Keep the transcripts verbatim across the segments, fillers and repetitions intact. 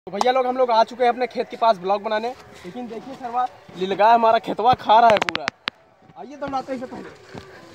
तो भैया लोग हम लोग आ चुके हैं अपने खेत के पास ब्लॉग बनाने। लेकिन देखिए सरवा लीलगाय हमारा खेतवा खा रहा है पूरा। आइए दौड़ाते हैं पहले।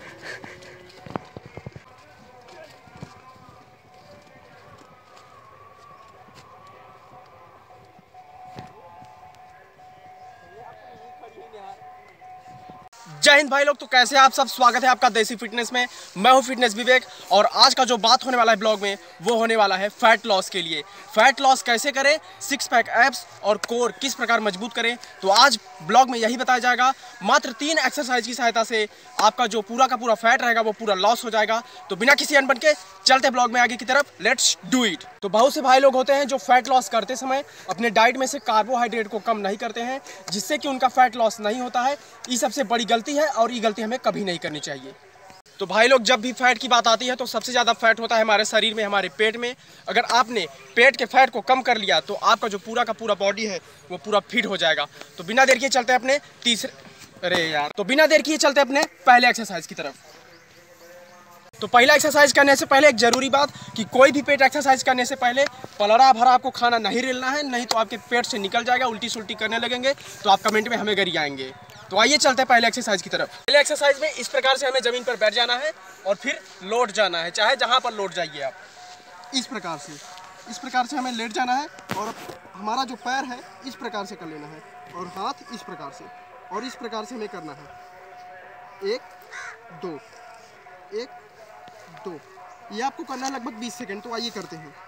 जय हिंद भाई लोग, तो कैसे आप सब। स्वागत है आपका देसी फिटनेस में। मैं हूं फिटनेस विवेक और आज का जो बात होने वाला है ब्लॉग में वो होने वाला है फैट लॉस के लिए। फैट लॉस कैसे करें, सिक्स पैक एब्स और कोर किस प्रकार मजबूत करें, तो आज ब्लॉग में यही बताया जाएगा। मात्र तीन एक्सरसाइज की सहायता से आपका जो पूरा का पूरा फैट रहेगा वो पूरा लॉस हो जाएगा। तो बिना किसी अनबन के चलते ब्लॉग में आगे की तरफ, लेट्स डू इट। तो बहुत से भाई लोग होते हैं जो फैट लॉस करते समय अपने डाइट में से कार्बोहाइड्रेट को कम नहीं करते हैं, जिससे कि उनका फैट लॉस नहीं होता है। ये सबसे बड़ी गलती है और ये गलती हमें कभी नहीं करनी चाहिए। तो भाई लोग, जब भी फैट की बात आती है तो सबसे ज़्यादा फैट होता है हमारे शरीर में, हमारे पेट में। अगर आपने पेट के फैट को कम कर लिया तो आपका जो पूरा का पूरा बॉडी है वो पूरा फिट हो जाएगा। तो बिना देर किए चलते हैं अपने तीसरे अरे यार तो बिना देर किए चलते हैं अपने पहले एक्सरसाइज की तरफ। तो पहला एक्सरसाइज करने से पहले एक जरूरी बात कि कोई भी पेट एक्सरसाइज करने से पहले पलड़ा भरा आपको खाना नहीं रेलना है, नहीं तो आपके पेट से निकल जाएगा, उल्टी सुल्टी करने लगेंगे तो आप कमेंट में हमें गिरी आएंगे। तो आइए चलते हैं पहले एक्सरसाइज की तरफ। पहले एक्सरसाइज में इस प्रकार से हमें जमीन पर बैठ जाना है और फिर लौट जाना है, चाहे जहाँ पर लौट जाइए आप। इस प्रकार से इस प्रकार से हमें लेट जाना है और हमारा जो पैर है इस प्रकार से कर लेना है और हाथ इस प्रकार से, और इस प्रकार से हमें करना है। एक दो एक दो, ये आपको करना है लगभग बीस सेकंड। तो आइए करते हैं।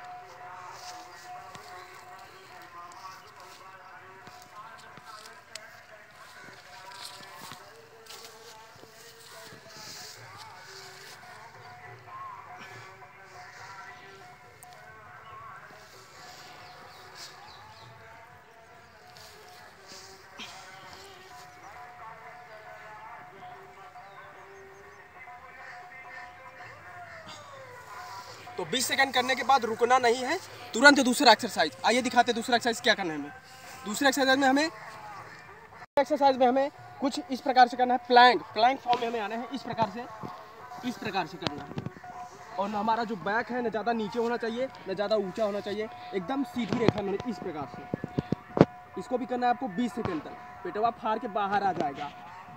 तो बीस सेकंड करने के बाद रुकना नहीं है, तुरंत दूसरा एक्सरसाइज। आइए दिखाते हैं दूसरा एक्सरसाइज क्या करना है हमें। दूसरे एक्सरसाइज में हमें एक्सरसाइज में हमें कुछ इस प्रकार से करना है। प्लैंक प्लैंक फॉर्म में हमें आना है। इस प्रकार से इस प्रकार से करना है और हमारा जो बैक है न ज़्यादा नीचे होना चाहिए न ज़्यादा ऊंचा होना चाहिए, एकदम सीधी रेखा में इस प्रकार से। इसको भी करना है आपको बीस सेकंड तक। पेटवा फाड़ के बाहर आ जाएगा।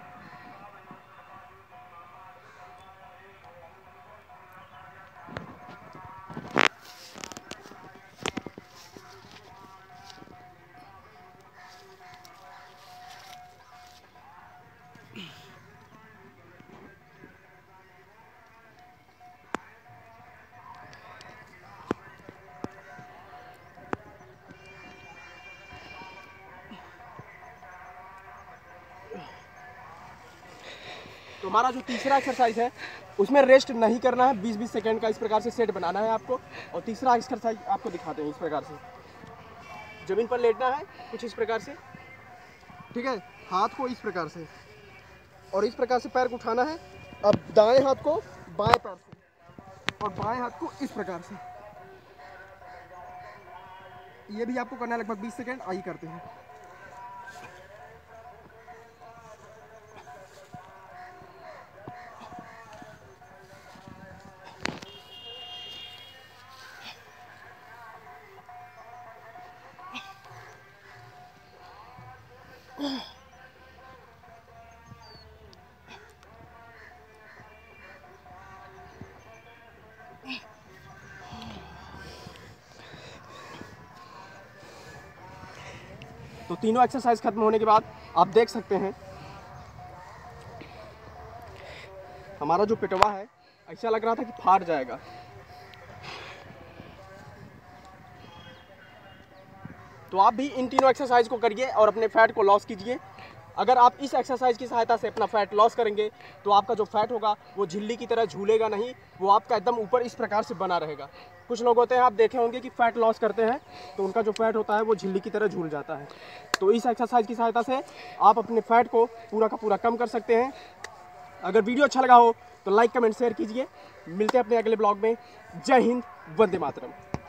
तो हमारा जो तीसरा एक्सरसाइज है उसमें रेस्ट नहीं करना है, बीस बीस सेकंड का इस प्रकार से सेट बनाना है आपको। और तीसरा एक्सरसाइज आपको दिखाते हैं। इस प्रकार से जमीन पर लेटना है कुछ इस प्रकार से, ठीक है। हाथ को इस प्रकार से और इस प्रकार से पैर को उठाना है। अब दाएं हाथ को बाएं पैर से और बाएं हाथ को इस प्रकार से। ये भी आपको करना है लगभग बीस सेकंड। आइए करते हैं। तो तीनों एक्सरसाइज खत्म होने के बाद आप देख सकते हैं हमारा जो पेटवा है ऐसा लग रहा था कि फाट जाएगा। तो आप भी इन तीनों एक्सरसाइज को करिए और अपने फैट को लॉस कीजिए। अगर आप इस एक्सरसाइज की सहायता से अपना फैट लॉस करेंगे तो आपका जो फैट होगा वो झिल्ली की तरह झूलेगा नहीं, वो आपका एकदम ऊपर इस प्रकार से बना रहेगा। कुछ लोग होते हैं, आप देखे होंगे कि फैट लॉस करते हैं तो उनका जो फैट होता है वो झिल्ली की तरह झूल जाता है। तो इस एक्सरसाइज की सहायता से आप अपने फैट को पूरा का पूरा कम कर सकते हैं। अगर वीडियो अच्छा लगा हो तो लाइक कमेंट शेयर कीजिए। मिलते हैं अपने अगले ब्लॉग में। जय हिंद, वंदे मातरम।